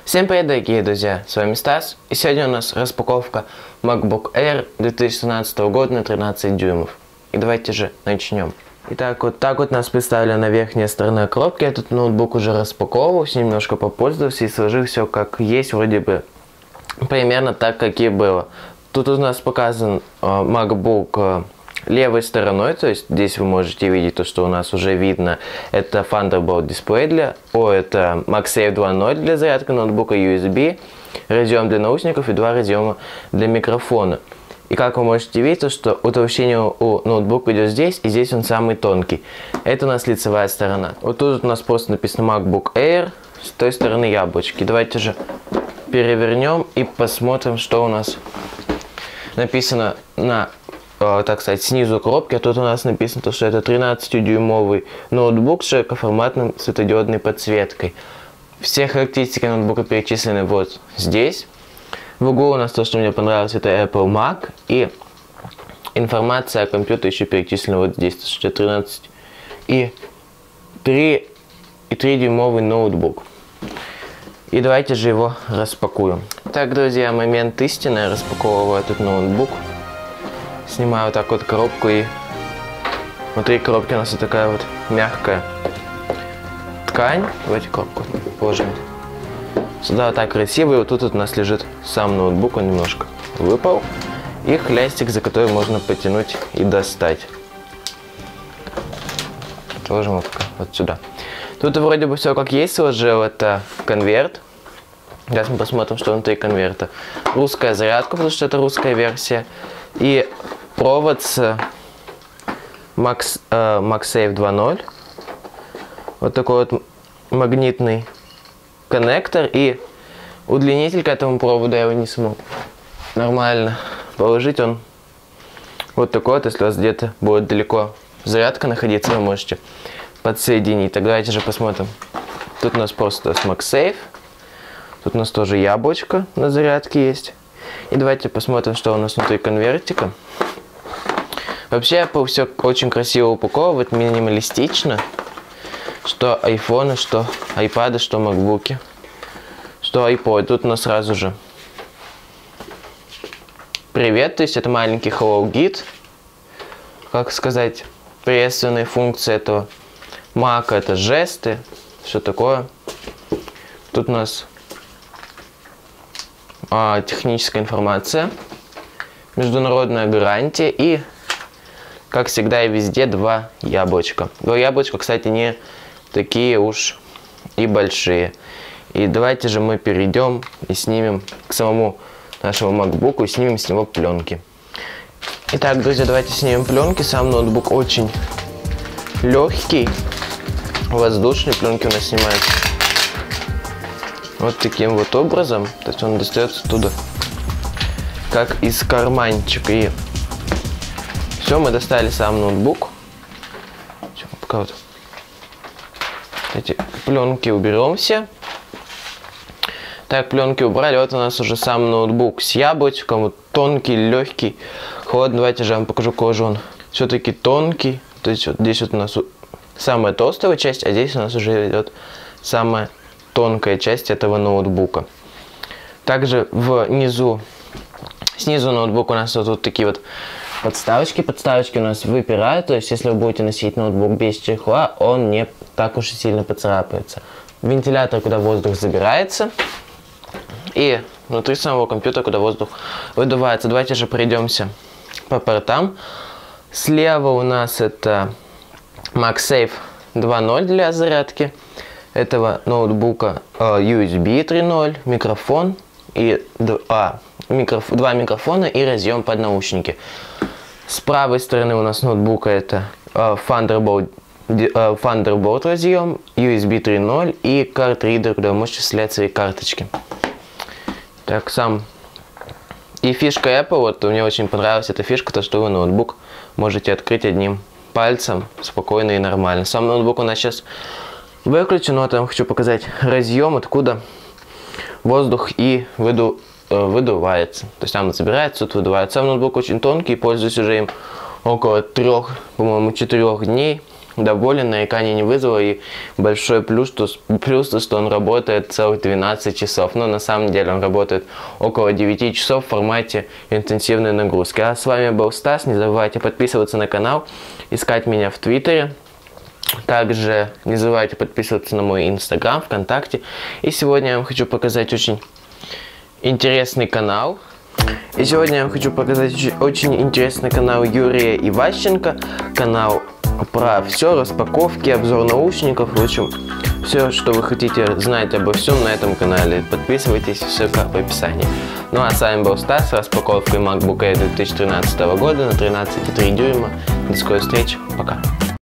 Всем привет, дорогие друзья, с вами Стас, и сегодня у нас распаковка MacBook Air 2017 года на 13 дюймов. И давайте же начнем. Итак, вот так вот нас представлена верхняя сторона коробки. Этот ноутбук уже распаковывался, немножко попользовался и сложил все как есть, вроде бы примерно так, как и было. Тут у нас показан MacBook левой стороной, то есть здесь вы можете видеть то, что у нас уже видно. Это Thunderbolt дисплей это MagSafe 2.0 для зарядки ноутбука, USB, разъем для наушников и два разъема для микрофона. И как вы можете видеть, то, что утолщение у ноутбука идет здесь, и здесь он самый тонкий. Это у нас лицевая сторона. Вот тут у нас просто написано MacBook Air, с той стороны яблочки. Давайте же перевернем и посмотрим, что у нас написано на, так сказать, снизу коробки. А тут у нас написано, что это 13-дюймовый ноутбук с широкоформатным светодиодной подсветкой. Все характеристики ноутбука перечислены вот здесь. В углу у нас то, что мне понравилось, это Apple Mac. И информация о компьютере еще перечислена вот здесь. То, что 13 и 3-дюймовый ноутбук. И давайте же его распакуем. Так, друзья, момент истины. Я распаковываю этот ноутбук. Снимаю вот так вот коробку, и внутри коробки у нас вот такая вот мягкая ткань. Давайте коробку положим сюда вот так красиво. И вот тут вот у нас лежит сам ноутбук, он немножко выпал. И хлястик, за который можно потянуть и достать. Положим вот сюда. Тут вроде бы все как есть сложил. Это конверт. Сейчас мы посмотрим, что внутри конверта. Русская зарядка, потому что это русская версия. И провод с MagSafe 2.0. Вот такой вот магнитный коннектор. И удлинитель к этому проводу, я его не смог нормально положить. Он вот такой вот. Если у вас где-то будет далеко зарядка находиться, вы можете подсоединить. Так, давайте же посмотрим. Тут у нас просто MagSafe. Тут у нас тоже яблочко на зарядке есть. И давайте посмотрим, что у нас внутри конвертика. Вообще Apple все очень красиво упаковывает, минималистично. Что айфоны, что айпады, что макбуки, что iPod. Тут у нас сразу же привет, то есть это маленький Hello Git. Как сказать, приветственные функции этого Mac, это жесты, что такое. Тут у нас техническая информация, международная гарантия и, как всегда и везде, два яблочка. Два яблочка, кстати, не такие уж и большие. И давайте же мы перейдем и снимем к самому нашему MacBook и снимем с него пленки. Итак, друзья, давайте снимем пленки. Сам ноутбук очень легкий, воздушный. Пленки у нас снимаются вот таким вот образом. То есть он достается оттуда как из карманчика. И все, мы достали сам ноутбук. Пока вот эти пленки уберем все. Так, пленки убрали. Вот у нас уже сам ноутбук с яблочком. Вот тонкий, легкий, холодный. Давайте же я вам покажу, какой же он все-таки тонкий. То есть вот здесь вот у нас самая толстая часть, а здесь у нас уже идет самая тонкая часть этого ноутбука. Также снизу ноутбука у нас вот такие вот подставочки. Подставочки у нас выпирают, то есть если вы будете носить ноутбук без чехла, он не так уж и сильно поцарапается. Вентилятор, куда воздух забирается. И внутри самого компьютера, куда воздух выдувается. Давайте же пройдемся по портам. Слева у нас это MagSafe 2.0 для зарядки этого ноутбука, USB 3.0, микрофон и два микрофона и разъем под наушники. С правой стороны у нас ноутбука это Thunderbolt разъем, USB 3.0 и карт-ридер, куда вы можете вставлять свои карточки. Так, и фишка Apple, вот мне очень понравилась эта фишка, то что вы ноутбук можете открыть одним пальцем спокойно и нормально. Сам ноутбук у нас сейчас выключен, но там хочу показать разъем, откуда воздух и выдувается. То есть там забирается, тут выдувается. Сам ноутбук очень тонкий, пользуюсь уже им около 3, по-моему, 4 дней. доволен, нареканий не вызвало, и большой плюс, то, что он работает целых 12 часов. Но на самом деле он работает около 9 часов в формате интенсивной нагрузки. А с вами был Стас, не забывайте подписываться на канал, искать меня в Твиттере. Также не забывайте подписываться на мой Инстаграм, ВКонтакте. И сегодня я вам хочу показать очень интересный канал. Очень интересный канал Юрия Иващенко. Канал про все, распаковки, обзор наушников. В общем, все, что вы хотите знать обо всем на этом канале. Подписывайтесь, ссылка в описании. Ну а с вами был Стас с распаковкой MacBook Air 2013 года на 13,3 дюйма. До скорой встречи, пока.